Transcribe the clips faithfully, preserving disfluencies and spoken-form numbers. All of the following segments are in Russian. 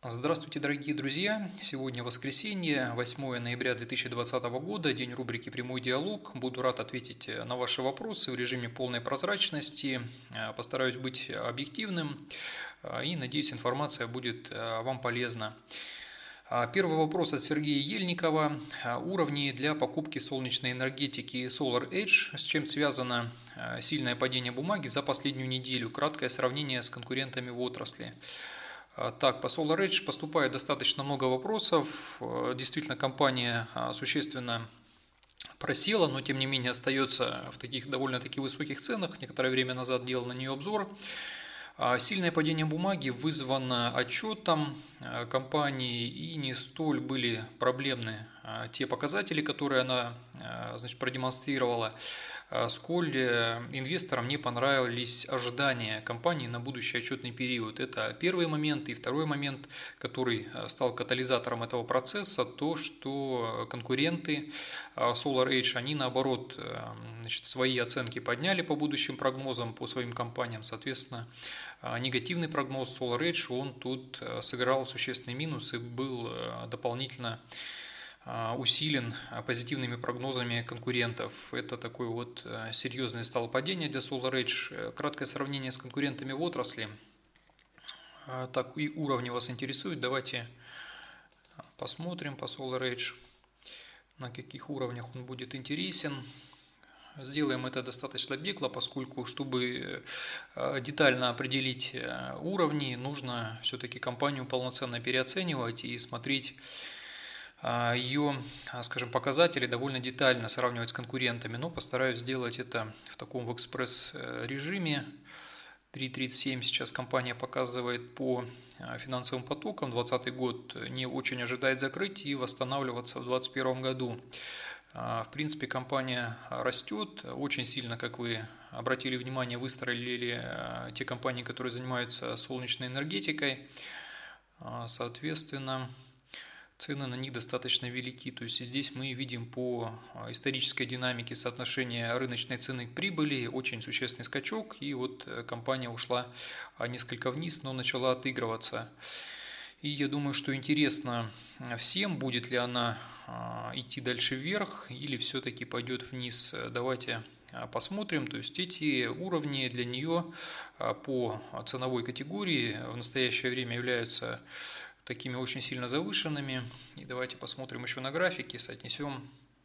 Здравствуйте, дорогие друзья! Сегодня воскресенье, восьмое ноября две тысячи двадцатого года, день рубрики «Прямой диалог». Буду рад ответить на ваши вопросы в режиме полной прозрачности. Постараюсь быть объективным и, надеюсь, информация будет вам полезна. Первый вопрос от Сергея Ельникова. Уровни для покупки солнечной энергетики SolarEdge, с чем связано сильное падение бумаги за последнюю неделю? Краткое сравнение с конкурентами в отрасли. Так, по SolarEdge поступает достаточно много вопросов. Действительно, компания существенно просела, но тем не менее остается в таких довольно-таки высоких ценах. Некоторое время назад делал на нее обзор. Сильное падение бумаги вызвано отчетом компании, и не столь были проблемны те показатели, которые она, значит, продемонстрировала, сколь инвесторам не понравились ожидания компании на будущий отчетный период. Это первый момент. И второй момент, который стал катализатором этого процесса, то, что конкуренты SolarEdge, они наоборот, значит, свои оценки подняли по будущим прогнозам, по своим компаниям. Соответственно, негативный прогноз SolarEdge, он тут сыграл существенный минус и был дополнительно усилен позитивными прогнозами конкурентов. Это такое вот серьезное стало падение для SolarEdge. Краткое сравнение с конкурентами в отрасли. Так, и уровни вас интересуют. Давайте посмотрим по SolarEdge, на каких уровнях он будет интересен. Сделаем это достаточно бегло, поскольку, чтобы детально определить уровни, нужно все-таки компанию полноценно переоценивать и смотреть ее, скажем, показатели довольно детально, сравнивать с конкурентами, но постараюсь сделать это в таком в экспресс-режиме. три тридцать семь сейчас компания показывает по финансовым потокам. двадцатый год не очень ожидает закрыть и восстанавливаться в двадцать первом году. В принципе, компания растет очень сильно, как вы обратили внимание, выстрелили те компании, которые занимаются солнечной энергетикой. Соответственно, цены на них достаточно велики. То есть здесь мы видим по исторической динамике соотношения рыночной цены к прибыли очень существенный скачок. И вот компания ушла несколько вниз, но начала отыгрываться. И я думаю, что интересно всем, будет ли она идти дальше вверх или все-таки пойдет вниз. Давайте посмотрим. То есть эти уровни для нее по ценовой категории в настоящее время являются такими очень сильно завышенными. И давайте посмотрим еще на графике, соотнесем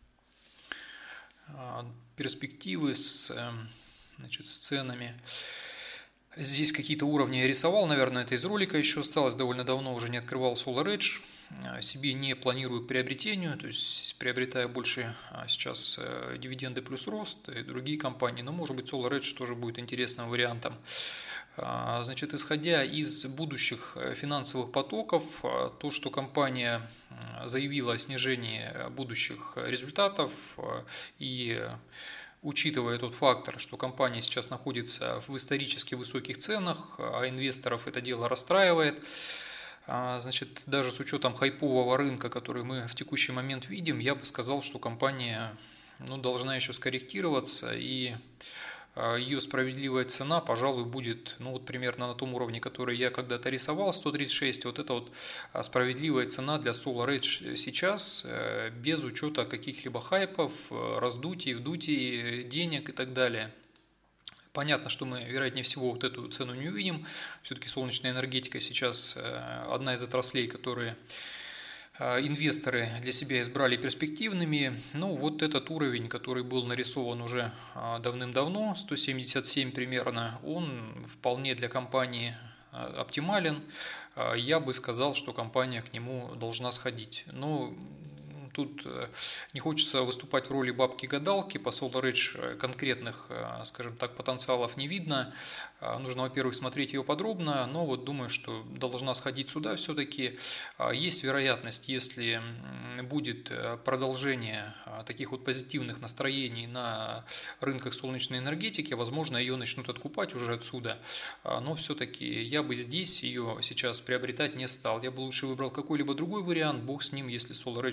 перспективы с, значит, с ценами. Здесь какие-то уровни я рисовал, наверное, это из ролика еще осталось, довольно давно уже не открывал SolarEdge, себе не планирую к приобретению, то есть приобретаю больше сейчас дивиденды плюс рост и другие компании, но может быть SolarEdge тоже будет интересным вариантом. Значит, исходя из будущих финансовых потоков, то, что компания заявила о снижении будущих результатов и учитывая тот фактор, что компания сейчас находится в исторически высоких ценах, а инвесторов это дело расстраивает, значит, даже с учетом хайпового рынка, который мы в текущий момент видим, я бы сказал, что компания, ну, должна еще скорректироваться, и ее справедливая цена, пожалуй, будет, ну, вот примерно на том уровне, который я когда-то рисовал, сто тридцать шесть. Вот это вот справедливая цена для SolarEdge сейчас, без учета каких-либо хайпов, раздутий, вдутий денег и так далее. Понятно, что мы, вероятнее всего, вот эту цену не увидим. Все-таки солнечная энергетика сейчас одна из отраслей, которые инвесторы для себя избрали перспективными. Ну, вот этот уровень, который был нарисован уже давным-давно, сто семьдесят семь примерно, он вполне для компании оптимален. Я бы сказал, что компания к нему должна сходить. Но тут не хочется выступать в роли бабки-гадалки. По SolarEdge конкретных, скажем так, потенциалов не видно. Нужно, во-первых, смотреть ее подробно, но вот думаю, что должна сходить сюда все-таки. Есть вероятность, если будет продолжение таких вот позитивных настроений на рынках солнечной энергетики, возможно, ее начнут откупать уже отсюда. Но все-таки я бы здесь ее сейчас приобретать не стал. Я бы лучше выбрал какой-либо другой вариант. Бог с ним, если SolarEdge уйдет вверх,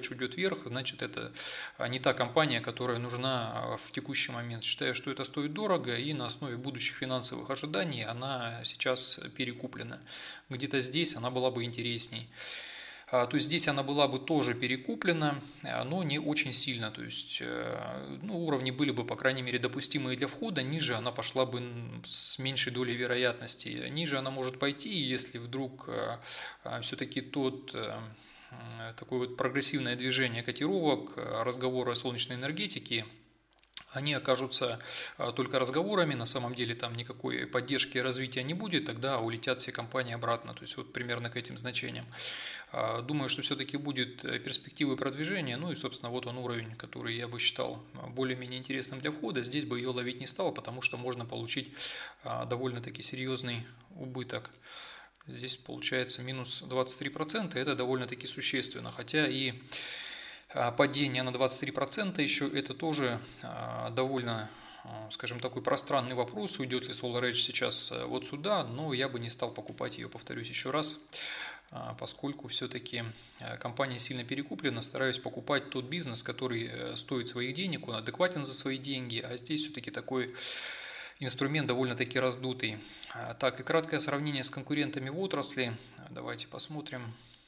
вверх, значит это не та компания, которая нужна в текущий момент. Считаю, что это стоит дорого, и на основе будущих финансовых ожиданий она сейчас перекуплена. Где-то здесь она была бы интересней. То есть здесь она была бы тоже перекуплена, но не очень сильно. То есть ну, уровни были бы, по крайней мере, допустимые для входа. Ниже она пошла бы с меньшей долей вероятности. Ниже она может пойти, если вдруг все-таки тот такое вот прогрессивное движение котировок, разговоры о солнечной энергетике, они окажутся только разговорами, на самом деле там никакой поддержки и развития не будет, тогда улетят все компании обратно, то есть вот примерно к этим значениям. Думаю, что все-таки будет перспективы продвижения, ну и, собственно, вот он уровень, который я бы считал более-менее интересным для входа. Здесь бы ее ловить не стал, потому что можно получить довольно-таки серьезный убыток. Здесь получается минус двадцать три процента, это довольно-таки существенно, хотя и падение на двадцать три процента еще это тоже довольно, скажем, такой пространный вопрос, уйдет ли SolarEdge сейчас вот сюда, но я бы не стал покупать ее, повторюсь еще раз, поскольку все-таки компания сильно перекуплена, стараюсь покупать тот бизнес, который стоит своих денег, он адекватен за свои деньги, а здесь все-таки такой инструмент довольно-таки раздутый. Так, и краткое сравнение с конкурентами в отрасли, давайте посмотрим,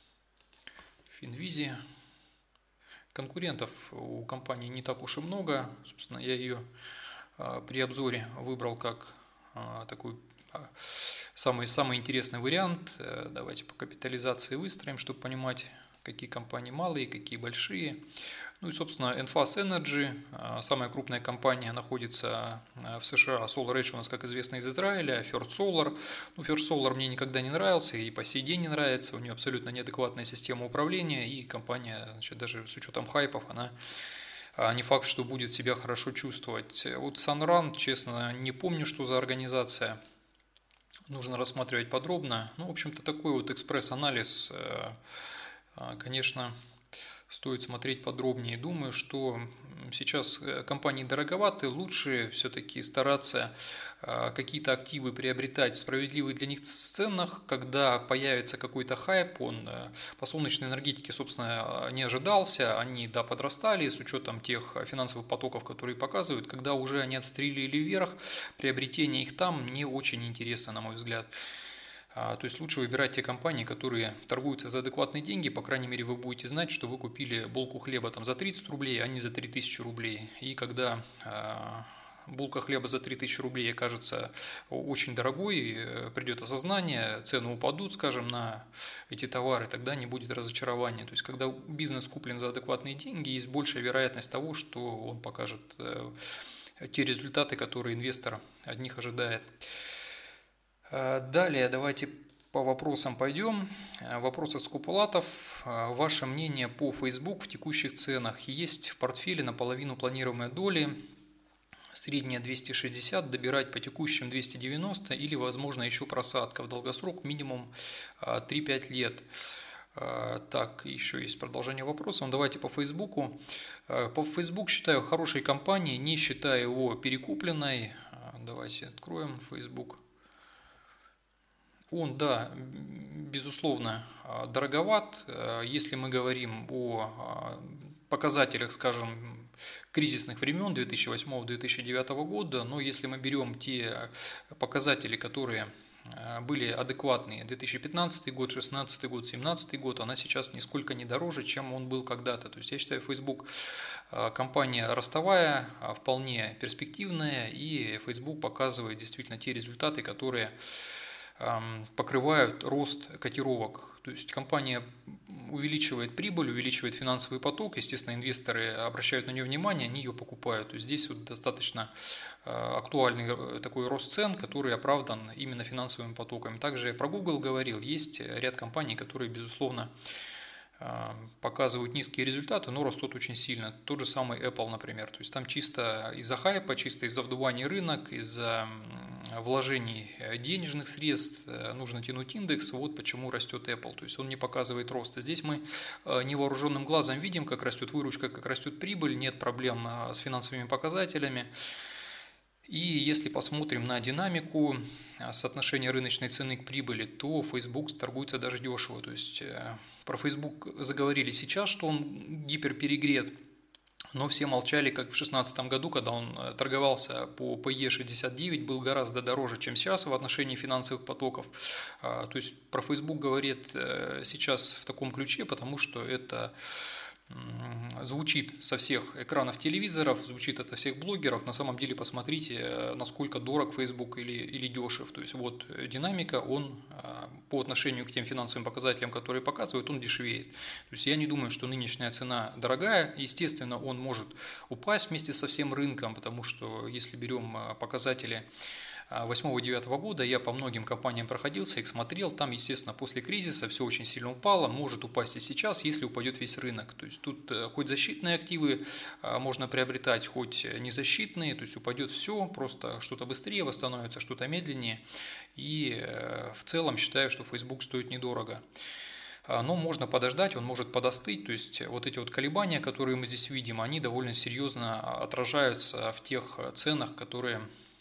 Финвизи. Конкурентов у компании не так уж и много, собственно, я ее при обзоре выбрал как такой самый, самый интересный вариант. Давайте по капитализации выстроим, чтобы понимать, какие компании малые, какие большие. Ну и, собственно, Enphase Energy, самая крупная компания, находится в США. SolarEdge у нас, как известно, из Израиля. First Solar. Ну, First Solar мне никогда не нравился и по сей день не нравится. У нее абсолютно неадекватная система управления. И компания, значит, даже с учетом хайпов, она не факт, что будет себя хорошо чувствовать. Вот Sunrun, честно, не помню, что за организация. Нужно рассматривать подробно. Ну, в общем-то, такой вот экспресс-анализ, конечно, стоит смотреть подробнее. Думаю, что сейчас компании дороговаты, лучше все-таки стараться какие-то активы приобретать в справедливых для них ценах, когда появится какой-то хайп, он по солнечной энергетике, собственно, не ожидался, они, да, подрастали с учетом тех финансовых потоков, которые показывают, когда уже они отстрелили вверх, приобретение их там не очень интересно, на мой взгляд. То есть лучше выбирать те компании, которые торгуются за адекватные деньги, по крайней мере вы будете знать, что вы купили булку хлеба там за тридцать рублей, а не за три тысячи рублей. И когда булка хлеба за три тысячи рублей окажется очень дорогой, придет осознание, цены упадут, скажем, на эти товары, тогда не будет разочарования. То есть когда бизнес куплен за адекватные деньги, есть большая вероятность того, что он покажет те результаты, которые инвестор от них ожидает. Далее давайте по вопросам пойдем. Вопрос от скупулатов. Ваше мнение по Facebook в текущих ценах? Есть в портфеле наполовину планируемой доли, средняя двести шестьдесят, добирать по текущим двести девяносто или возможно еще просадка в долгосрок минимум три-пять лет? Так, еще есть продолжение вопроса. Давайте по Фейсбуку. По Facebook считаю хорошей компанией, не считаю его перекупленной. Давайте откроем Facebook. Он, да, безусловно, дороговат, если мы говорим о показателях, скажем, кризисных времен две тысячи восьмого — две тысячи девятого года, но если мы берем те показатели, которые были адекватные, две тысячи пятнадцатый год, две тысячи шестнадцатый год, две тысячи семнадцатый год, она сейчас нисколько не дороже, чем он был когда-то. То есть я считаю, Facebook компания ростовая, вполне перспективная, и Facebook показывает действительно те результаты, которые покрывают рост котировок. То есть компания увеличивает прибыль, увеличивает финансовый поток, естественно, инвесторы обращают на нее внимание, они ее покупают. То есть здесь вот достаточно актуальный такой рост цен, который оправдан именно финансовыми потоками. Также я про Google говорил, есть ряд компаний, которые, безусловно, показывают низкие результаты, но растут очень сильно. Тот же самый Apple, например. То есть там чисто из-за хайпа, чисто из-за вдувания рынок, из-за вложений денежных средств нужно тянуть индекс, вот почему растет Apple. То есть он не показывает роста. Здесь мы невооруженным глазом видим, как растет выручка, как растет прибыль, нет проблем с финансовыми показателями. И если посмотрим на динамику соотношения рыночной цены к прибыли, то Facebook торгуется даже дешево. То есть про Facebook заговорили сейчас, что он гиперперегрет, но все молчали, как в две тысячи шестнадцатом году, когда он торговался по пэ е шестьдесят девять, был гораздо дороже, чем сейчас в отношении финансовых потоков. То есть про Facebook говорит сейчас в таком ключе, потому что это звучит со всех экранов телевизоров, звучит это всех блогеров. На самом деле посмотрите, насколько дорог Facebook или, или дешев. То есть вот динамика, он по отношению к тем финансовым показателям, которые показывают, он дешевеет. То есть я не думаю, что нынешняя цена дорогая. Естественно, он может упасть вместе со всем рынком, потому что если берем показатели восьмого-девятого года, я по многим компаниям проходился, их смотрел, там, естественно, после кризиса все очень сильно упало, может упасть и сейчас, если упадет весь рынок. То есть тут хоть защитные активы можно приобретать, хоть незащитные, то есть упадет все, просто что-то быстрее восстановится, что-то медленнее. И в целом считаю, что Facebook стоит недорого. Но можно подождать, он может подостыть, то есть вот эти вот колебания, которые мы здесь видим, они довольно серьезно отражаются в тех ценах, которые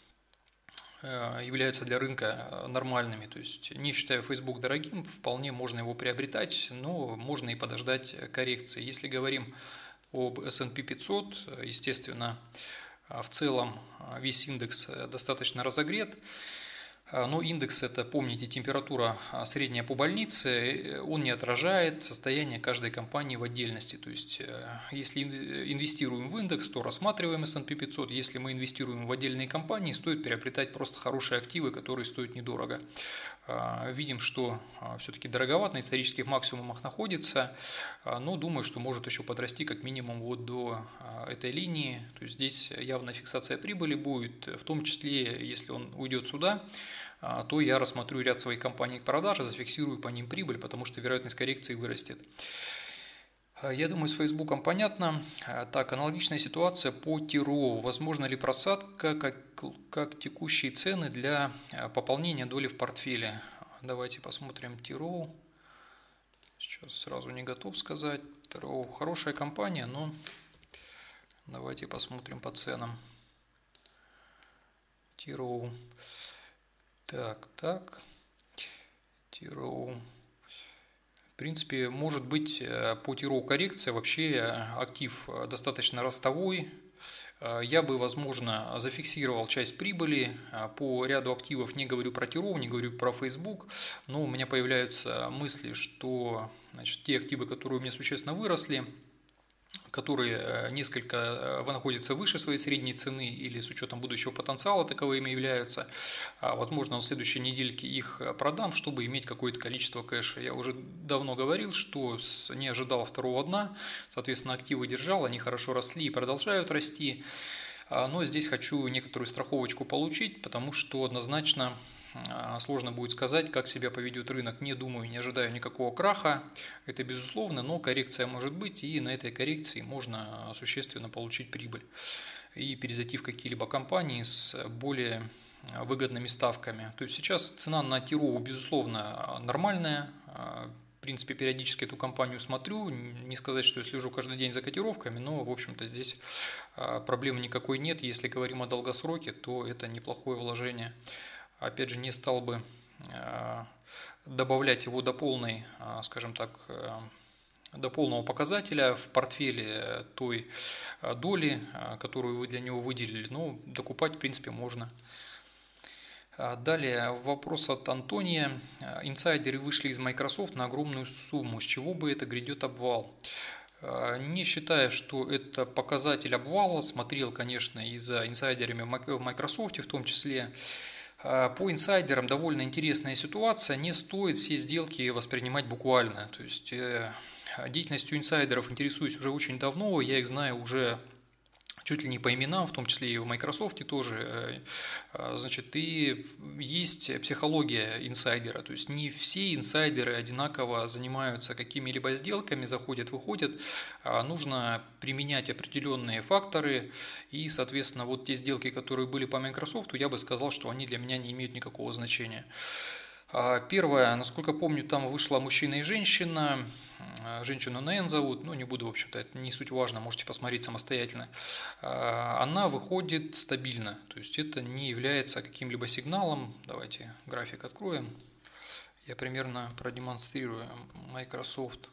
являются для рынка нормальными. То есть не считаю Facebook дорогим, вполне можно его приобретать, но можно и подождать коррекции. Если говорим об эс энд пи пятьсот, естественно, в целом весь индекс достаточно разогрет. Но индекс – это, помните, температура средняя по больнице, он не отражает состояние каждой компании в отдельности. То есть, если инвестируем в индекс, то рассматриваем эс энд пи пятьсот. Если мы инвестируем в отдельные компании, стоит приобретать просто хорошие активы, которые стоят недорого. Видим, что все-таки дороговато, на исторических максимумах находится, но думаю, что может еще подрасти как минимум вот до этой линии. То есть здесь явная фиксация прибыли будет, в том числе, если он уйдет сюда, то я рассмотрю ряд своих компаний к продаже, зафиксирую по ним прибыль, потому что вероятность коррекции вырастет. Я думаю, с Фейсбуком понятно. Так, аналогичная ситуация по Тироу. Возможно ли просадка, как, как текущие цены для пополнения доли в портфеле? Давайте посмотрим Тироу. Сейчас сразу не готов сказать. Тироу хорошая компания, но давайте посмотрим по ценам. Тироу. Так, так. Тироу. В принципе, может быть по Тироу коррекция, вообще актив достаточно ростовой. Я бы, возможно, зафиксировал часть прибыли по ряду активов, не говорю про Тироу, не говорю про Facebook, но у меня появляются мысли, что, значит, те активы, которые у меня существенно выросли, которые несколько находятся выше своей средней цены или с учетом будущего потенциала таковыми являются. Возможно, на следующей недельке их продам, чтобы иметь какое-то количество кэша. Я уже давно говорил, что не ожидал второго дна, соответственно, активы держал, они хорошо росли и продолжают расти. Но здесь хочу некоторую страховочку получить, потому что однозначно сложно будет сказать, как себя поведет рынок. Не думаю, не ожидаю никакого краха. Это безусловно, но коррекция может быть, и на этой коррекции можно существенно получить прибыль и перезайти в какие-либо компании с более выгодными ставками. То есть сейчас цена на Тироу, безусловно, нормальная. В принципе, периодически эту компанию смотрю. Не сказать, что я слежу каждый день за котировками, но, в общем-то, здесь проблемы никакой нет. Если говорим о долгосроке, то это неплохое вложение. Опять же, не стал бы добавлять его до полной, скажем так, до полного показателя в портфеле той доли, которую вы для него выделили. Но докупать, в принципе, можно. Далее вопрос от Антония. Инсайдеры вышли из Microsoft на огромную сумму. С чего бы это грядет обвал? Не считая, что это показатель обвала, смотрел, конечно, и за инсайдерами в Microsoft в том числе. По инсайдерам довольно интересная ситуация, не стоит все сделки воспринимать буквально. То есть деятельностью инсайдеров интересуюсь уже очень давно, я их знаю уже чуть ли не по именам, в том числе и в Microsoft тоже. Значит, и есть психология инсайдера, то есть не все инсайдеры одинаково занимаются какими-либо сделками, заходят, выходят. Нужно применять определенные факторы, и, соответственно, вот те сделки, которые были по Microsoft, я бы сказал, что они для меня не имеют никакого значения. Первое, насколько помню, там вышла мужчина и женщина, женщину Нэн зовут, ну не буду, в общем-то, это не суть важно, можете посмотреть самостоятельно. Она выходит стабильно, то есть это не является каким-либо сигналом. Давайте график откроем, я примерно продемонстрирую. Microsoft.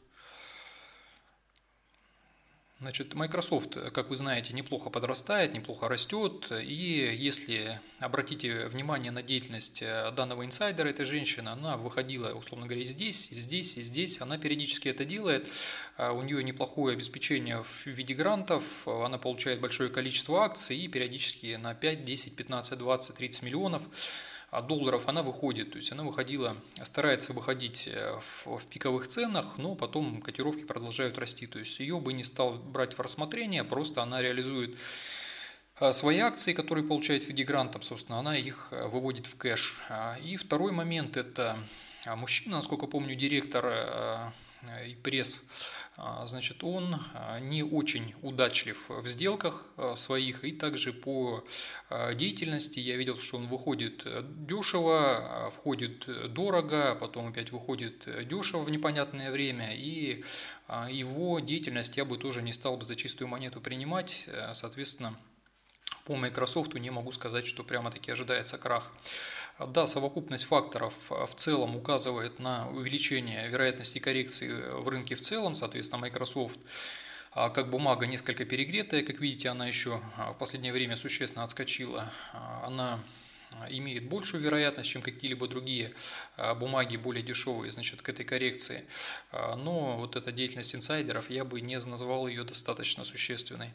Значит, Microsoft, как вы знаете, неплохо подрастает, неплохо растет, и если обратите внимание на деятельность данного инсайдера, этой женщины, она выходила, условно говоря, здесь, здесь и здесь, она периодически это делает, у нее неплохое обеспечение в виде грантов, она получает большое количество акций и периодически на пять, десять, пятнадцать, двадцать, тридцать миллионов долларов она выходит, то есть она выходила, старается выходить в, в пиковых ценах, но потом котировки продолжают расти, то есть ее бы не стал брать в рассмотрение, просто она реализует свои акции, которые получает в виде грантов, собственно, она их выводит в кэш. И второй момент – это мужчина, насколько помню, директор и пресс, значит, он не очень удачлив в сделках своих, и также по деятельности я видел, что он выходит дешево, входит дорого, потом опять выходит дешево в непонятное время, и его деятельность я бы тоже не стал бы за чистую монету принимать, соответственно, по Microsoft не могу сказать, что прямо-таки ожидается крах. Да, совокупность факторов в целом указывает на увеличение вероятности коррекции в рынке в целом, соответственно, Microsoft как бумага несколько перегретая, как видите, она еще в последнее время существенно отскочила, она имеет большую вероятность, чем какие-либо другие бумаги более дешевые, значит, к этой коррекции, но вот эта деятельность инсайдеров, я бы не назвал ее достаточно существенной.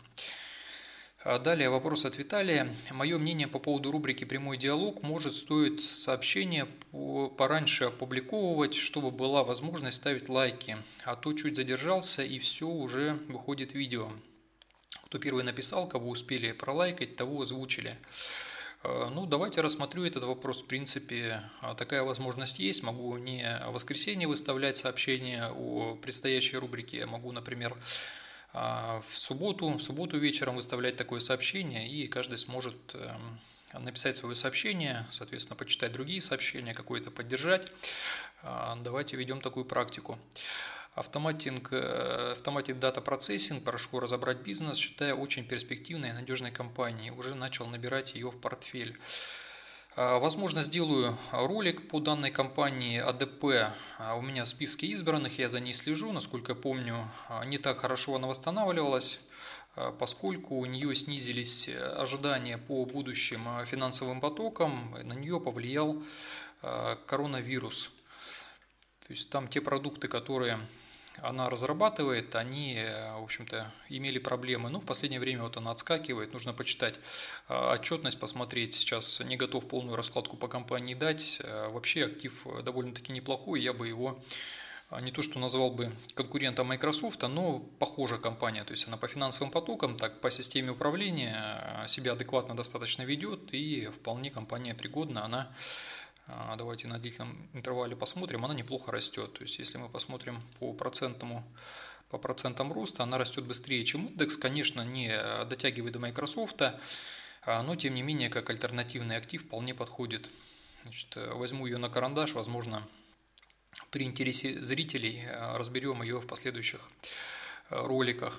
Далее вопрос от Виталия. Мое мнение по поводу рубрики «Прямой диалог», может стоит сообщение пораньше опубликовывать, чтобы была возможность ставить лайки, а то чуть задержался и все, уже выходит видео. Кто первый написал, кого успели пролайкать, того озвучили. Ну, давайте рассмотрю этот вопрос. В принципе, такая возможность есть. Могу не в воскресенье выставлять сообщение о предстоящей рубрике, могу, например, в субботу, в субботу вечером выставлять такое сообщение, и каждый сможет написать свое сообщение, соответственно, почитать другие сообщения, какое-то поддержать. Давайте ведем такую практику. Автоматинг, Automated Data Processing, прошу разобрать бизнес, считаю очень перспективной и надежной компанией. Уже начал набирать ее в портфель. Возможно, сделаю ролик по данной компании. а дэ пэ у меня в списке избранных, я за ней слежу. Насколько помню, не так хорошо она восстанавливалась, поскольку у нее снизились ожидания по будущим финансовым потокам, на нее повлиял коронавирус. То есть там те продукты, которые она разрабатывает, они, в общем-то, имели проблемы. Ну, в последнее время вот она отскакивает, нужно почитать отчетность, посмотреть. Сейчас не готов полную раскладку по компании дать. Вообще актив довольно-таки неплохой, я бы его не то что назвал бы конкурентом Microsoft, но похожа компания. То есть она по финансовым потокам, так по системе управления себя адекватно достаточно ведет, и вполне компания пригодна. Она, давайте на длительном интервале посмотрим, она неплохо растет. То есть если мы посмотрим по процентному, по процентам роста, она растет быстрее, чем индекс. Конечно, не дотягивает до Microsoft, но тем не менее, как альтернативный актив вполне подходит. Значит, возьму ее на карандаш, возможно, при интересе зрителей разберем ее в последующих роликах.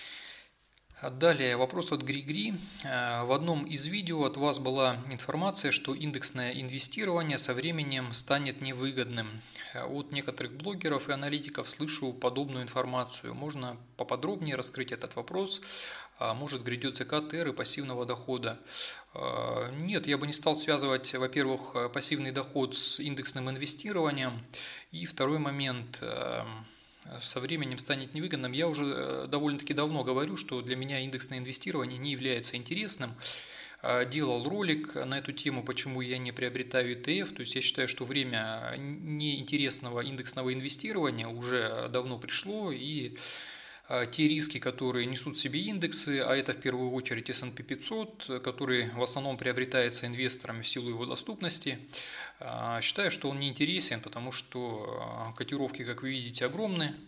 Далее вопрос от Гри-Гри. В одном из видео от вас была информация, что индексное инвестирование со временем станет невыгодным. От некоторых блогеров и аналитиков слышу подобную информацию. Можно поподробнее раскрыть этот вопрос? Может, грядет закат эры пассивного дохода? Нет, я бы не стал связывать, во-первых, пассивный доход с индексным инвестированием. И второй момент – со временем станет невыгодным. Я уже довольно-таки давно говорю, что для меня индексное инвестирование не является интересным. Делал ролик на эту тему, почему я не приобретаю и тэ эф. То есть я считаю, что время неинтересного индексного инвестирования уже давно пришло, и те риски, которые несут в себе индексы, а это в первую очередь эс энд пи пятьсот, который в основном приобретается инвесторами в силу его доступности, считаю, что он не интересен, потому что котировки, как вы видите, огромны,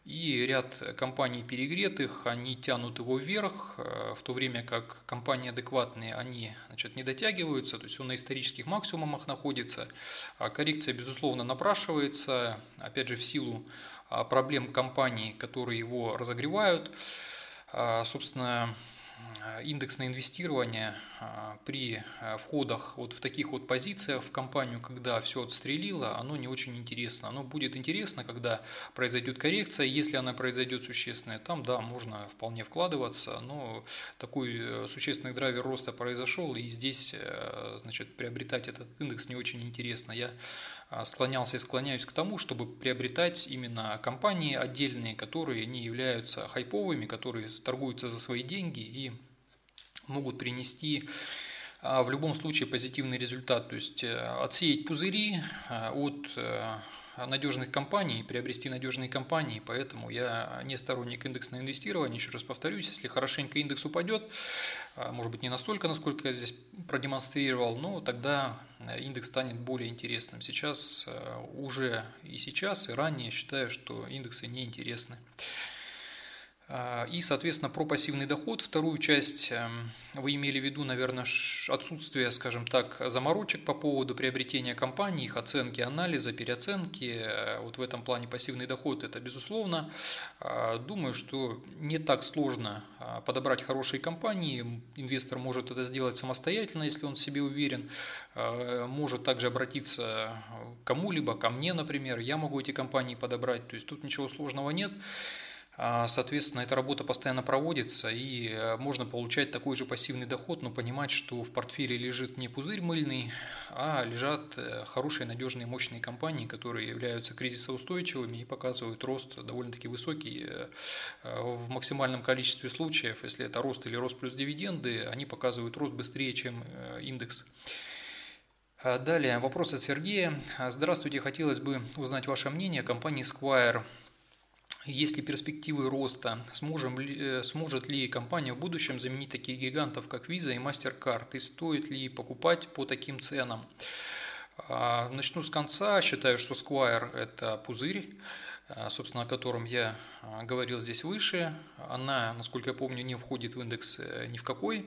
И ряд компаний перегретых, они тянут его вверх, в то время как компании адекватные, они, значит, не дотягиваются, то есть он на исторических максимумах находится. Коррекция, безусловно, напрашивается, опять же, в силу проблем компаний, которые его разогревают. Собственно, индексное инвестирование при входах вот в таких вот позициях в компанию, когда все отстрелило, оно не очень интересно. Оно будет интересно, когда произойдет коррекция, если она произойдет существенная, там, да, можно вполне вкладываться, но такой существенный драйвер роста произошел, и здесь, значит, приобретать этот индекс не очень интересно. Я склонялся и склоняюсь к тому, чтобы приобретать именно компании отдельные, которые не являются хайповыми, которые торгуются за свои деньги и могут принести в любом случае позитивный результат. То есть отсеять пузыри от надежных компаний, приобрести надежные компании. Поэтому я не сторонник индексного инвестирования. Еще раз повторюсь, если хорошенько индекс упадет, может быть не настолько, насколько я здесь продемонстрировал, но тогда индекс станет более интересным. Сейчас уже и сейчас, и ранее считаю, что индексы неинтересны. И, соответственно, про пассивный доход. Вторую часть вы имели в виду, наверное, отсутствие, скажем так, заморочек по поводу приобретения компаний, их оценки, анализа, переоценки. Вот в этом плане пассивный доход – это безусловно. Думаю, что не так сложно подобрать хорошие компании. Инвестор может это сделать самостоятельно, если он в себе уверен. Может также обратиться к кому-либо, ко мне, например. Я могу эти компании подобрать. То есть тут ничего сложного нет. Соответственно, эта работа постоянно проводится, и можно получать такой же пассивный доход, но понимать, что в портфеле лежит не пузырь мыльный, а лежат хорошие, надежные, мощные компании, которые являются кризисоустойчивыми и показывают рост довольно-таки высокий в максимальном количестве случаев. Если это рост или рост плюс дивиденды, они показывают рост быстрее, чем индекс. Далее, вопрос от Сергея. Здравствуйте, хотелось бы узнать ваше мнение о компании Square. Есть ли перспективы роста? Сможем ли, сможет ли компания в будущем заменить таких гигантов, как Visa и MasterCard? И стоит ли покупать по таким ценам? Начну с конца. Считаю, что Square – это пузырь, собственно, о котором я говорил здесь выше. Она, насколько я помню, не входит в индекс ни в какой,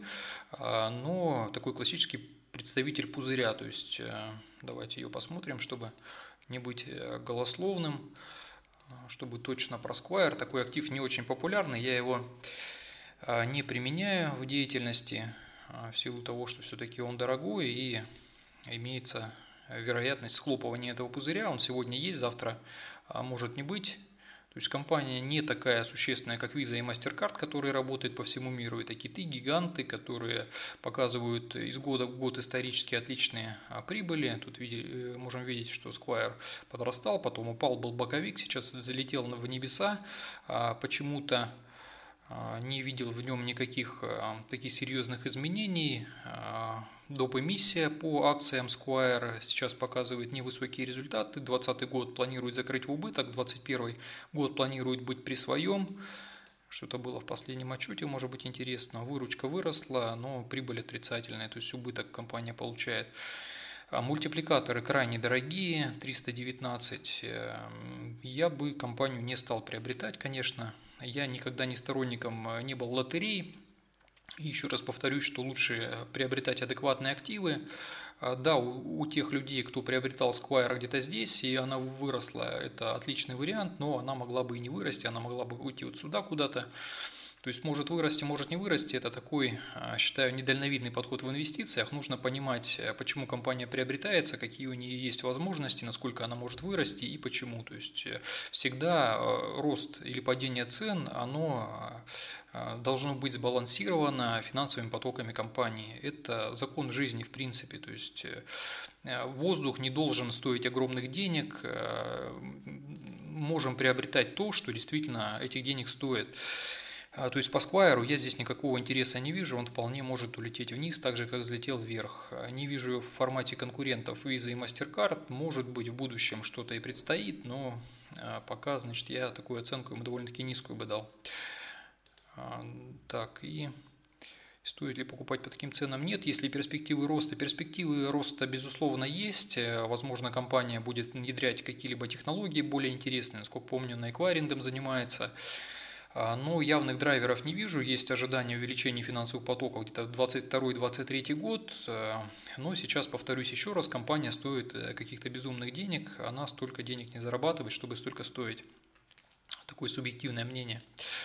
но такой классический представитель пузыря. То есть давайте ее посмотрим, чтобы не быть голословным. Чтобы точно про Square, такой актив не очень популярный, я его не применяю в деятельности в силу того, что все-таки он дорогой и имеется вероятность схлопывания этого пузыря. Он сегодня есть, завтра может не быть. То есть компания не такая существенная, как Visa и MasterCard, которые работают по всему миру. Это киты, гиганты, которые показывают из года в год исторически отличные прибыли. Тут видели, можем видеть, что Square подрастал, потом упал, был боковик, сейчас взлетел в небеса. Почему-то не видел в нем никаких таких серьезных изменений. Доп. Эмиссия по акциям Square сейчас показывает невысокие результаты. двадцатый год планирует закрыть в убыток, двадцать первый год планирует быть при своем. Что-то было в последнем отчете, может быть интересно. Выручка выросла, но прибыль отрицательная, то есть убыток компания получает. Мультипликаторы крайне дорогие, триста девятнадцать. Я бы компанию не стал приобретать, конечно. Я никогда не сторонником не был лотерей. Еще раз повторюсь, что лучше приобретать адекватные активы. Да, у, у тех людей, кто приобретал Square где-то здесь, и она выросла, это отличный вариант, но она могла бы и не вырасти, она могла бы уйти вот сюда куда-то. То есть может вырасти, может не вырасти. Это такой, считаю, недальновидный подход в инвестициях. Нужно понимать, почему компания приобретается, какие у нее есть возможности, насколько она может вырасти и почему. То есть всегда рост или падение цен, оно должно быть сбалансировано финансовыми потоками компании. Это закон жизни в принципе. То есть воздух не должен стоить огромных денег. Можем приобретать то, что действительно этих денег стоит. То есть по Square я здесь никакого интереса не вижу, он вполне может улететь вниз, так же как взлетел вверх. Не вижу его в формате конкурентов Visa и MasterCard, может быть в будущем что-то и предстоит, но пока, значит, я такую оценку ему довольно-таки низкую бы дал. Так, и Стоит ли покупать по таким ценам? Нет. Если перспективы роста, перспективы роста, безусловно, есть. Возможно, компания будет внедрять какие-либо технологии более интересные. Насколько помню, она эквайрингом занимается. Но явных драйверов не вижу. Есть ожидание увеличения финансовых потоков где-то в двадцать второй — двадцать третий год. Но сейчас, повторюсь еще раз, компания стоит каких-то безумных денег. Она столько денег не зарабатывает, чтобы столько стоить. Такое субъективное мнение.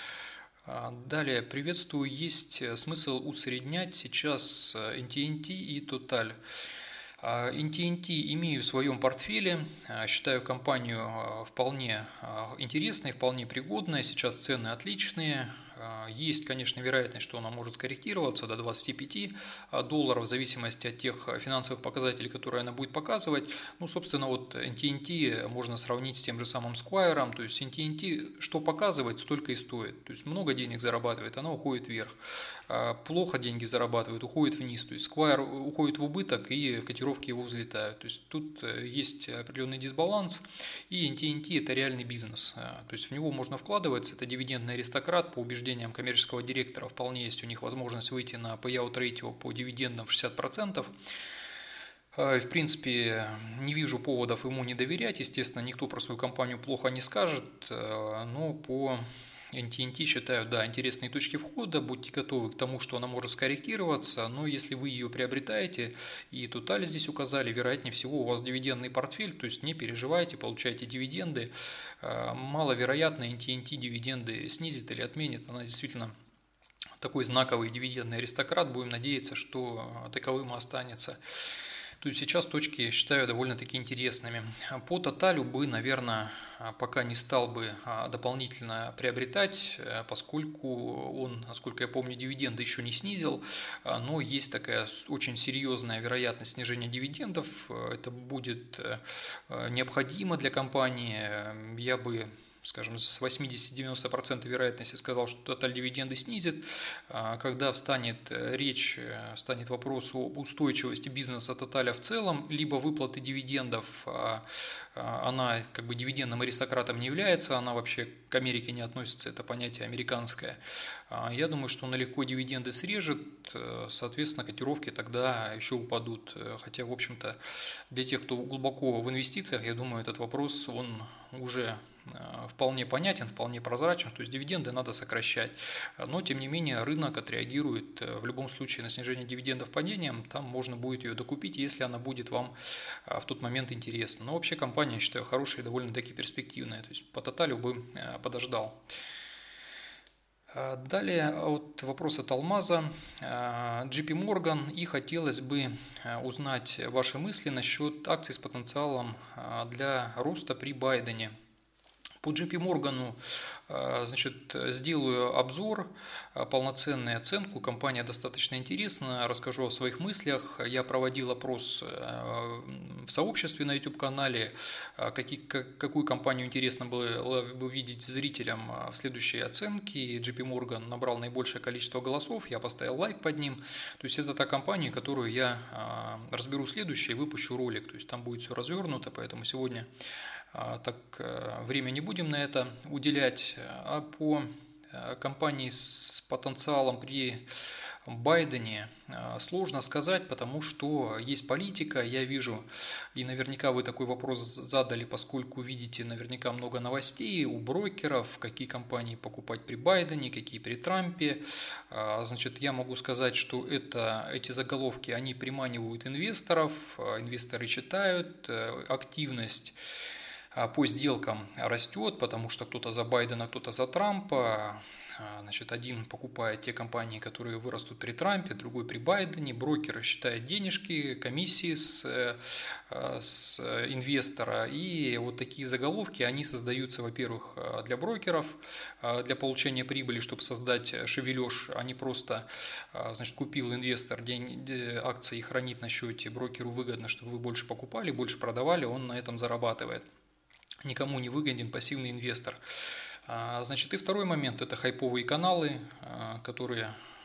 Далее, приветствую, есть смысл усреднять сейчас эн ти эн ти и Total. эн ти эн ти имею в своем портфеле, считаю компанию вполне интересной, вполне пригодной, сейчас цены отличные. Есть, конечно, вероятность, что она может скорректироваться до двадцати пяти долларов в зависимости от тех финансовых показателей, которые она будет показывать. Ну, собственно, вот эн ти эн ти можно сравнить с тем же самым Squire, то есть эн ти эн ти что показывает, столько и стоит. То есть много денег зарабатывает, она уходит вверх. Плохо деньги зарабатывает, уходит вниз. То есть Squire уходит в убыток и котировки его взлетают. То есть тут есть определенный дисбаланс, и эн ти эн ти это реальный бизнес. То есть в него можно вкладываться, это дивидендный аристократ, по убеждениям коммерческого директора вполне есть у них возможность выйти на payout ratio по дивидендам в шестьдесят процентов. В принципе, не вижу поводов ему не доверять. Естественно, никто про свою компанию плохо не скажет, но по эн ти эн ти считаю, да, интересные точки входа, будьте готовы к тому, что она может скорректироваться, но если вы ее приобретаете, и Total здесь указали, вероятнее всего у вас дивидендный портфель, то есть не переживайте, получайте дивиденды, маловероятно эн ти эн ти дивиденды снизит или отменит, она действительно такой знаковый дивидендный аристократ, будем надеяться, что таковым и останется. То есть сейчас точки считаю довольно-таки интересными. По Total бы, наверное, пока не стал бы дополнительно приобретать, поскольку он, насколько я помню, дивиденды еще не снизил, но есть такая очень серьезная вероятность снижения дивидендов. Это будет необходимо для компании. Я бы, скажем, с восьмидесяти-девяноста процентов вероятности сказал, что Total дивиденды снизит. Когда встанет речь, станет вопрос об устойчивости бизнеса Total в целом, либо выплаты дивидендов, она как бы дивидендным аристократом не является, она вообще к Америке не относится, это понятие американское. Я думаю, что он легко дивиденды срежет, соответственно, котировки тогда еще упадут. Хотя, в общем-то, для тех, кто глубоко в инвестициях, я думаю, этот вопрос, он уже вполне понятен, вполне прозрачен, то есть дивиденды надо сокращать. Но, тем не менее, рынок отреагирует в любом случае на снижение дивидендов падением, там можно будет ее докупить, если она будет вам в тот момент интересна. Но вообще компания, я считаю, хорошая и довольно-таки перспективная, то есть по Total бы подождал. Далее вот вопрос от Алмаза, джей пи Morgan, и хотелось бы узнать ваши мысли насчет акций с потенциалом для роста при Байдене. По джей пи Morgan, значит, сделаю обзор, полноценную оценку. Компания достаточно интересна. Расскажу о своих мыслях. Я проводил опрос в сообществе на YouTube-канале, какую компанию интересно было бы видеть зрителям в следующей оценке. джей пи Morgan набрал наибольшее количество голосов. Я поставил лайк под ним. То есть это та компания, которую я разберу следующей и выпущу ролик. То есть там будет все развернуто, поэтому сегодня так время не будем на это уделять. А по компании с потенциалом при Байдене сложно сказать, потому что есть политика, я вижу, и наверняка вы такой вопрос задали, поскольку видите наверняка много новостей у брокеров, какие компании покупать при Байдене, какие при Трампе. Значит, я могу сказать, что это, эти заголовки, они приманивают инвесторов, инвесторы читают, активность по сделкам растет, потому что кто-то за Байдена, кто-то за Трампа. Значит, один покупает те компании, которые вырастут при Трампе, другой при Байдене. Брокер считает денежки, комиссии с, с инвестора. И вот такие заголовки, они создаются, во-первых, для брокеров, для получения прибыли, чтобы создать шевележ, а не просто, значит, купил инвестор день, акции и хранит на счете. Брокеру выгодно, чтобы вы больше покупали, больше продавали, он на этом зарабатывает. Никому не выгоден пассивный инвестор. Значит, и второй момент – это хайповые каналы, которые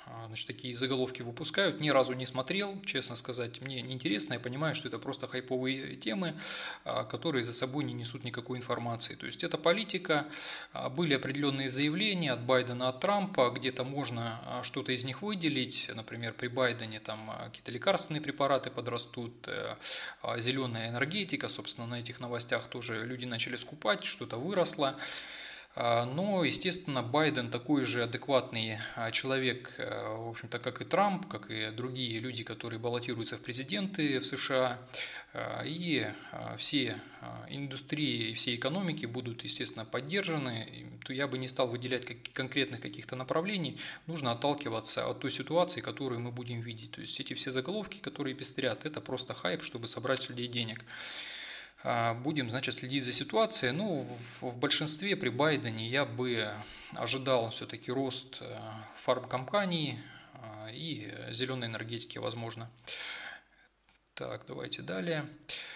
значит, такие заголовки выпускают. Ни разу не смотрел, честно сказать, мне неинтересно. Я понимаю, что это просто хайповые темы, которые за собой не несут никакой информации. То есть это политика, были определенные заявления от Байдена, от Трампа, где-то можно что-то из них выделить. Например, при Байдене там какие-то лекарственные препараты подрастут, зеленая энергетика, собственно, на этих новостях тоже люди начали скупать, что-то выросло. Но, естественно, Байден такой же адекватный человек, в общем-то, как и Трамп, как и другие люди, которые баллотируются в президенты в США. И все индустрии и все экономики будут, естественно, поддержаны. Я бы не стал выделять конкретных каких-то направлений. Нужно отталкиваться от той ситуации, которую мы будем видеть. То есть эти все заголовки, которые пестрят, это просто хайп, чтобы собрать с людей денег. Будем, значит, следить за ситуацией. Ну, в большинстве при Байдене я бы ожидал все-таки рост фармкомпаний и зеленой энергетики, возможно. Так, давайте далее.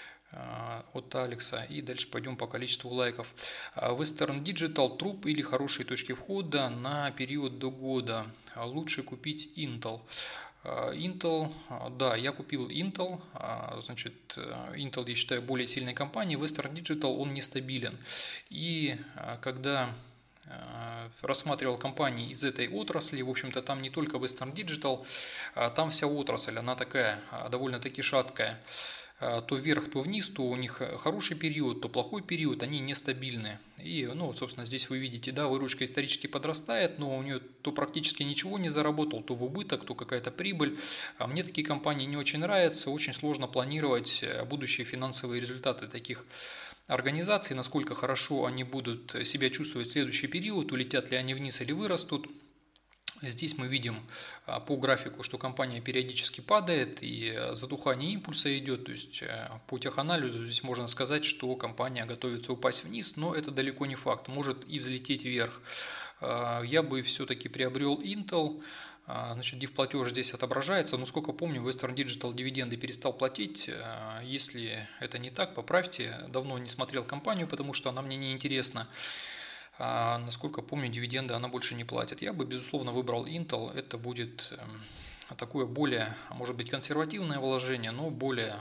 От Алекса. И дальше пойдем по количеству лайков. Western Digital, труп или хорошие точки входа на период до года. Лучше купить Intel. Intel, да, я купил Intel, значит, Intel, я считаю, более сильной компанией, Western Digital, он нестабилен. И когда рассматривал компании из этой отрасли, в общем-то, там не только Western Digital, там вся отрасль, она такая, довольно-таки шаткая. То вверх, то вниз, то у них хороший период, то плохой период, они нестабильны. И, ну, вот, собственно, здесь вы видите, да, выручка исторически подрастает, но у нее то практически ничего не заработал, то в убыток, то какая-то прибыль. А мне такие компании не очень нравятся, очень сложно планировать будущие финансовые результаты таких организаций, насколько хорошо они будут себя чувствовать в следующий период, улетят ли они вниз или вырастут. Здесь мы видим по графику, что компания периодически падает и затухание импульса идет, то есть по теханализу здесь можно сказать, что компания готовится упасть вниз, но это далеко не факт, может и взлететь вверх. Я бы все-таки приобрел Intel, значит, дивплатеж здесь отображается, но сколько помню, Western Digital дивиденды перестал платить, если это не так, поправьте, давно не смотрел компанию, потому что она мне не интересна. А, насколько помню, дивиденды она больше не платит. Я бы, безусловно, выбрал Intel. Это будет такое более, может быть, консервативное вложение, но более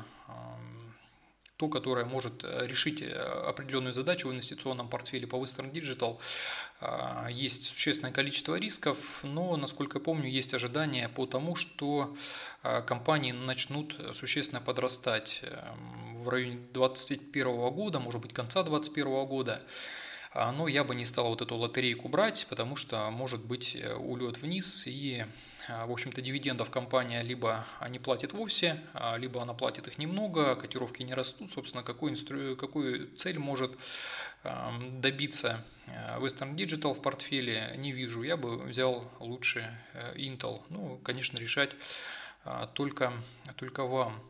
то, которое может решить определенную задачу в инвестиционном портфеле. По Western Digital есть существенное количество рисков, но, насколько я помню, есть ожидания по тому, что компании начнут существенно подрастать в районе двадцать первого года, может быть, конца двадцать первого года. Но я бы не стал вот эту лотерейку брать, потому что может быть улет вниз, и, в общем-то, дивидендов компания либо не платит вовсе, либо она платит их немного, котировки не растут. Собственно, какую, инстру... какую цель может добиться Western Digital в портфеле, не вижу. Я бы взял лучше Intel. Ну, конечно, решать только, только вам.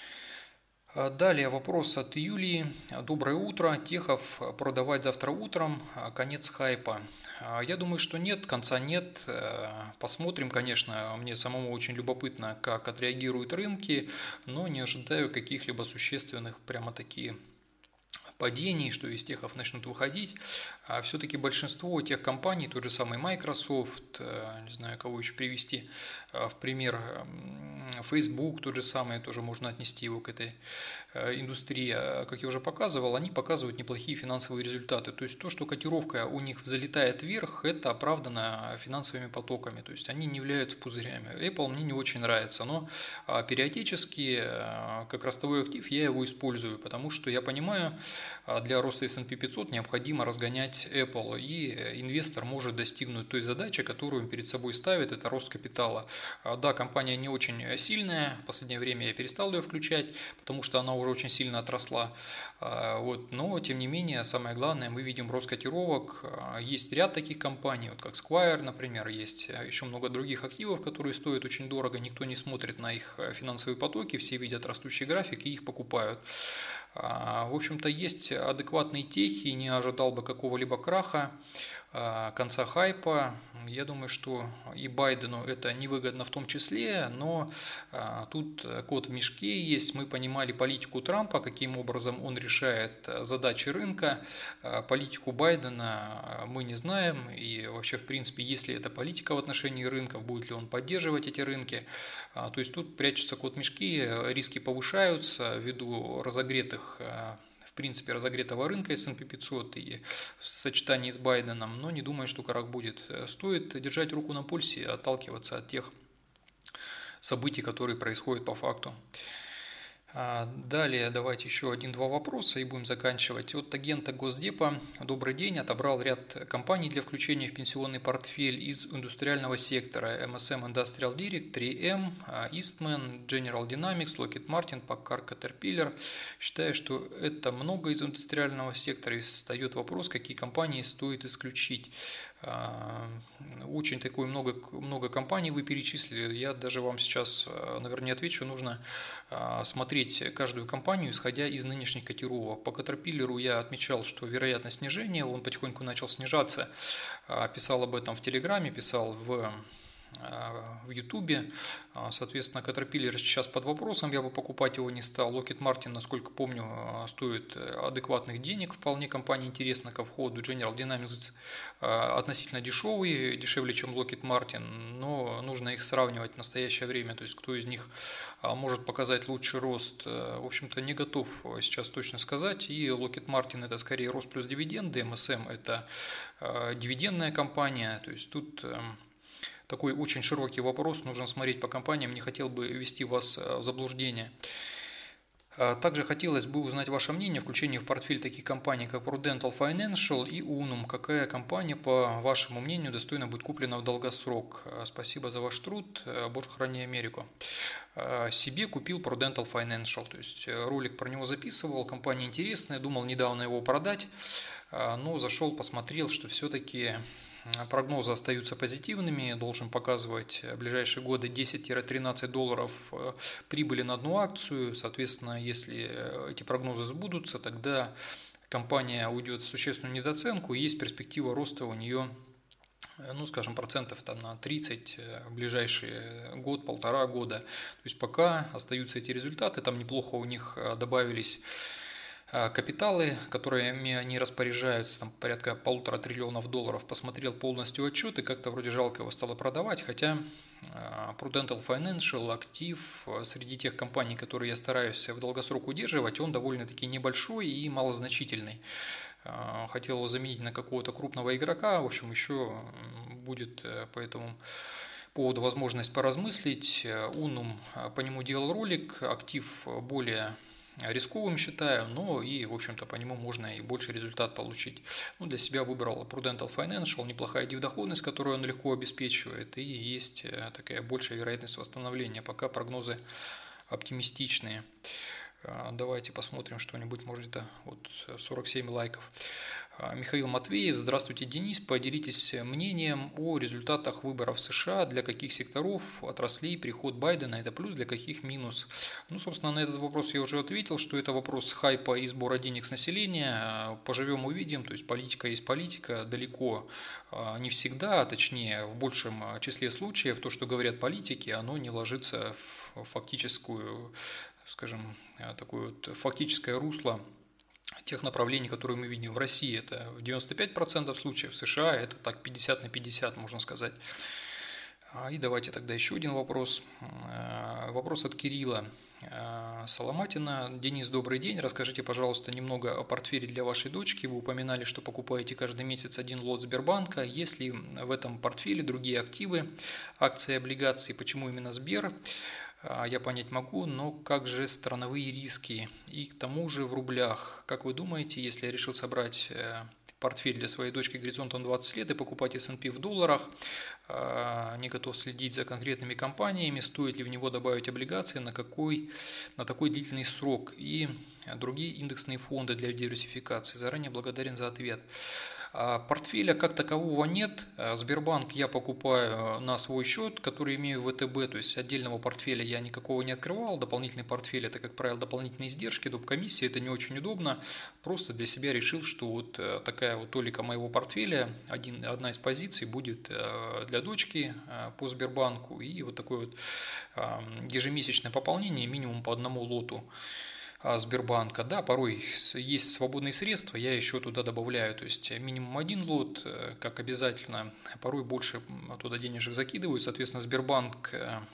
Далее вопрос от Юлии. Доброе утро. Техов продавать завтра утром. Конец хайпа. Я думаю, что нет, конца нет. Посмотрим, конечно. Мне самому очень любопытно, как отреагируют рынки, но не ожидаю каких-либо существенных прямо-таки падений, что из техов начнут выходить. А все-таки большинство тех компаний, тот же самый Microsoft, не знаю, кого еще привести в пример, Facebook, тот же самый, тоже можно отнести его к этой индустрии, как я уже показывал, они показывают неплохие финансовые результаты. То есть то, что котировка у них взлетает вверх, это оправдано финансовыми потоками, то есть они не являются пузырями. Apple мне не очень нравится, но периодически, как ростовой актив, я его использую, потому что я понимаю, для роста эс энд пи пятьсот необходимо разгонять Apple, и инвестор может достигнуть той задачи, которую он перед собой ставит, это рост капитала. Да, компания не очень сильная, в последнее время я перестал ее включать, потому что она уже очень сильно отросла, вот, но тем не менее, самое главное, мы видим рост котировок, есть ряд таких компаний, вот как Square, например, есть еще много других активов, которые стоят очень дорого, никто не смотрит на их финансовые потоки, все видят растущий график и их покупают. В общем-то, есть адекватные техи, не ожидал бы какого-либо краха. конца хайпа. Я думаю, что и Байдену это невыгодно в том числе, но тут кот в мешке есть. Мы понимали политику Трампа, каким образом он решает задачи рынка. Политику Байдена мы не знаем. И вообще, в принципе, есть ли это политика в отношении рынков, будет ли он поддерживать эти рынки. То есть тут прячется кот в мешке, риски повышаются ввиду разогретых в принципе, разогретого рынка эс энд пи пятьсот и в сочетании с Байденом, но не думаю, что крах будет. Стоит держать руку на пульсе и отталкиваться от тех событий, которые происходят по факту. Далее давайте еще один-два вопроса и будем заканчивать. От агента Госдепа. Добрый день. Отобрал ряд компаний для включения в пенсионный портфель из индустриального сектора. эм эс эм Industrial Direct, три эм, Eastman, General Dynamics, Lockheed Martin, Packard, Caterpillar. Считаю, что это много из индустриального сектора и встает вопрос, какие компании стоит исключить. Очень такое много, много компаний вы перечислили. Я даже вам сейчас, наверное, не отвечу. Нужно смотреть каждую компанию, исходя из нынешних котировок. По Caterpillar я отмечал, что вероятность снижения, он потихоньку начал снижаться. Писал об этом в Телеграме, писал в в Ютубе. Соответственно, Caterpillar сейчас под вопросом, я бы покупать его не стал. Lockheed Martin, насколько помню, стоит адекватных денег, вполне компания интересна ко входу. General Dynamics относительно дешевый, дешевле, чем Lockheed Martin, но нужно их сравнивать в настоящее время, то есть кто из них может показать лучший рост, в общем-то, не готов сейчас точно сказать. И Lockheed Martin это скорее рост плюс дивиденды, эм эс эм это дивидендная компания, то есть тут такой очень широкий вопрос, нужно смотреть по компаниям, не хотел бы ввести вас в заблуждение. Также хотелось бы узнать ваше мнение о включении в портфель таких компаний, как Prudential Financial и Unum. Какая компания, по вашему мнению, достойна быть куплена в долгосрок? Спасибо за ваш труд. Боже, храни Америку. Себе купил Prudential Financial, то есть ролик про него записывал, компания интересная, думал недавно его продать, но зашел, посмотрел, что все-таки прогнозы остаются позитивными, должен показывать в ближайшие годы десять-тринадцать долларов прибыли на одну акцию. Соответственно, если эти прогнозы сбудутся, тогда компания уйдет в существенную недооценку и есть перспектива роста у нее, ну, скажем, процентов там на тридцать в ближайший год, полтора года. То есть пока остаются эти результаты, там неплохо у них добавились капиталы, которыми они распоряжаются, там порядка полутора триллионов долларов. Посмотрел полностью отчет и как-то вроде жалко его стало продавать, хотя Prudential Financial актив среди тех компаний, которые я стараюсь в долгосрок удерживать, он довольно-таки небольшой и малозначительный. Хотел его заменить на какого-то крупного игрока, в общем, еще будет по этому поводу возможность поразмыслить. Unum, по нему делал ролик, актив более рисковым считаю, но и, в общем-то, по нему можно и больше результат получить. Ну, для себя выбрал Prudential Financial, неплохая дивидоходность, которую он легко обеспечивает, и есть такая большая вероятность восстановления, пока прогнозы оптимистичные. Давайте посмотрим что-нибудь, может, это вот сорок семь лайков. Михаил Матвеев. Здравствуйте, Денис. Поделитесь мнением о результатах выборов в США. Для каких секторов, отраслей приход Байдена это плюс, для каких минус? Ну, собственно, на этот вопрос я уже ответил, что это вопрос хайпа и сбора денег с населения. Поживем, увидим. То есть политика есть политика. Далеко не всегда, а точнее в большем числе случаев то, что говорят политики, оно не ложится в фактическую, скажем, такое вот фактическое русло тех направлений, которые мы видим в России. Это девяносто пять процентов случаев, в США это так пятьдесят на пятьдесят, можно сказать. И давайте тогда еще один вопрос. Вопрос от Кирилла Соломатина. Денис, добрый день. Расскажите, пожалуйста, немного о портфеле для вашей дочки. Вы упоминали, что покупаете каждый месяц один лот Сбербанка. Есть ли в этом портфеле другие активы, акции, облигации? Почему именно Сбер? Я понять могу, но как же страновые риски? И к тому же в рублях. Как вы думаете, если я решил собрать портфель для своей дочки горизонтом двадцать лет и покупать эс энд пи в долларах, не готов следить за конкретными компаниями, стоит ли в него добавить облигации, на какой, на такой длительный срок и другие индексные фонды для диверсификации? Заранее благодарен за ответ. А портфеля как такового нет. Сбербанк я покупаю на свой счет, который имею в ВТБ, то есть отдельного портфеля я никакого не открывал. Дополнительный портфель — это, как правило, дополнительные издержки, доп. Комиссии, это не очень удобно. Просто для себя решил, что вот такая вот толика моего портфеля, один, одна из позиций будет для дочки по Сбербанку, и вот такое вот ежемесячное пополнение минимум по одному лоту Сбербанка. Да, порой есть свободные средства, я еще туда добавляю, то есть минимум один лот, как обязательно, порой больше туда денежек закидываю, соответственно, Сбербанк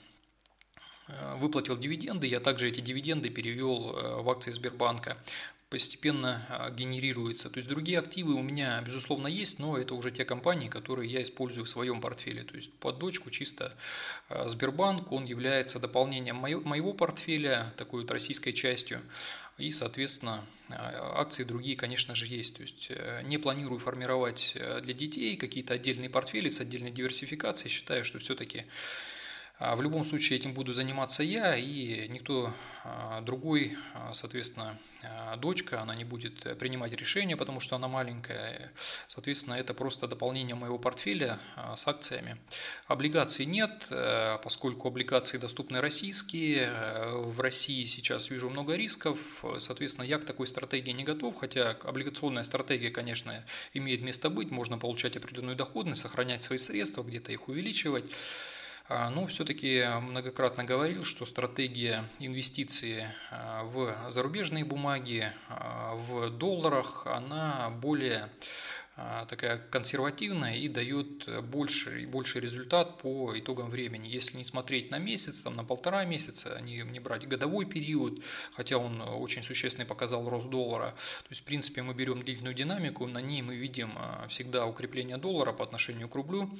выплатил дивиденды, я также эти дивиденды перевел в акции Сбербанка. Постепенно генерируется. То есть другие активы у меня, безусловно, есть, но это уже те компании, которые я использую в своем портфеле. То есть под дочку чисто Сбербанк, он является дополнением моего портфеля, такой вот российской частью. И, соответственно, акции другие, конечно же, есть. То есть не планирую формировать для детей какие-то отдельные портфели с отдельной диверсификацией. Считаю, что все-таки в любом случае этим буду заниматься я, и никто другой, соответственно, дочка, она не будет принимать решения, потому что она маленькая. Соответственно, это просто дополнение моего портфеля с акциями. Облигаций нет, поскольку облигации доступны российские. В России сейчас вижу много рисков, соответственно, я к такой стратегии не готов, хотя облигационная стратегия, конечно, имеет место быть, можно получать определенную доходность, сохранять свои средства, где-то их увеличивать. Но все-таки многократно говорил, что стратегия инвестиции в зарубежные бумаги, в долларах, она более такая консервативная и дает больший, больший результат по итогам времени. Если не смотреть на месяц, там, на полтора месяца, не, не брать годовой период, хотя он очень существенный показал рост доллара. То есть, в принципе, мы берем длительную динамику, на ней мы видим всегда укрепление доллара по отношению к рублю.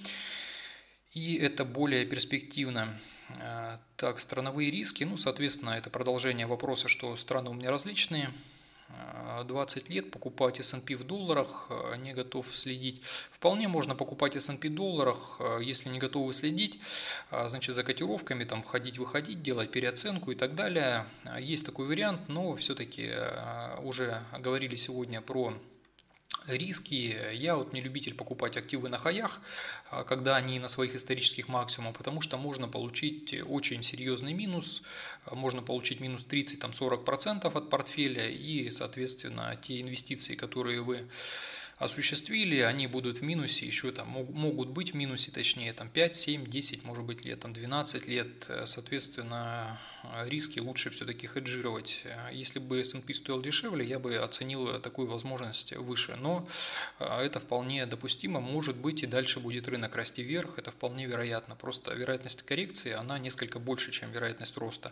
И это более перспективно. Так, страновые риски, ну, соответственно, это продолжение вопроса, что страны у меня различные. двадцать лет покупать эс энд пи в долларах, не готов следить. Вполне можно покупать эс энд пи в долларах, если не готовы следить, значит, за котировками, там, входить-выходить, делать переоценку и так далее. Есть такой вариант, но все-таки уже говорили сегодня про риски. Я вот не любитель покупать активы на хаях, когда они на своих исторических максимумах, потому что можно получить очень серьезный минус, можно получить минус тридцать-сорок процентов от портфеля, и, соответственно, те инвестиции, которые вы осуществили, они будут в минусе, еще там могут быть в минусе, точнее, там пять, семь, десять, может быть, лет, там двенадцать лет, соответственно, риски лучше все-таки хеджировать. Если бы эс энд пи стоил дешевле, я бы оценил такую возможность выше, но это вполне допустимо, может быть, и дальше будет рынок расти вверх, это вполне вероятно, просто вероятность коррекции, она несколько больше, чем вероятность роста.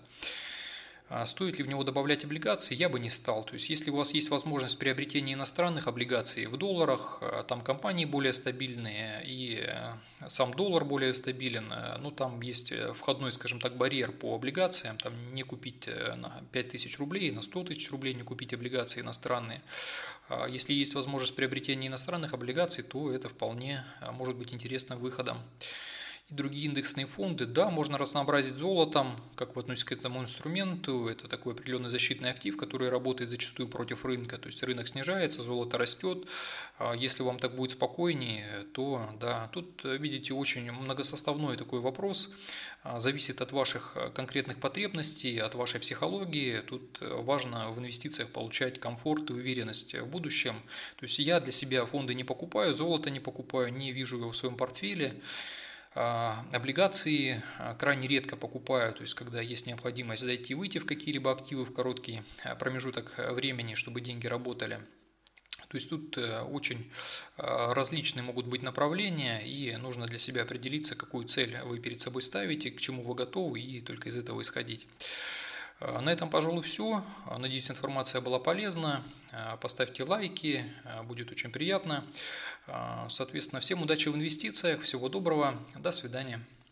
Стоит ли в него добавлять облигации, я бы не стал. То есть, если у вас есть возможность приобретения иностранных облигаций в долларах, там компании более стабильные и сам доллар более стабилен, ну там есть входной, скажем так, барьер по облигациям, там не купить на пять тысяч рублей, на сто тысяч рублей не купить облигации иностранные. Если есть возможность приобретения иностранных облигаций, то это вполне может быть интересным выходом. И другие индексные фонды, да, можно разнообразить золотом, как вы относитесь к этому инструменту, это такой определенный защитный актив, который работает зачастую против рынка, то есть рынок снижается, золото растет, если вам так будет спокойнее, то да, тут, видите, очень многосоставной такой вопрос, зависит от ваших конкретных потребностей, от вашей психологии, тут важно в инвестициях получать комфорт и уверенность в будущем, то есть я для себя фонды не покупаю, золото не покупаю, не вижу его в своем портфеле. Облигации крайне редко покупаю, то есть когда есть необходимость зайти и выйти в какие-либо активы в короткий промежуток времени, чтобы деньги работали. То есть тут очень различные могут быть направления, и нужно для себя определиться, какую цель вы перед собой ставите, к чему вы готовы, и только из этого исходить. На этом, пожалуй, все. Надеюсь, информация была полезна. Поставьте лайки, будет очень приятно. Соответственно, всем удачи в инвестициях, всего доброго, до свидания.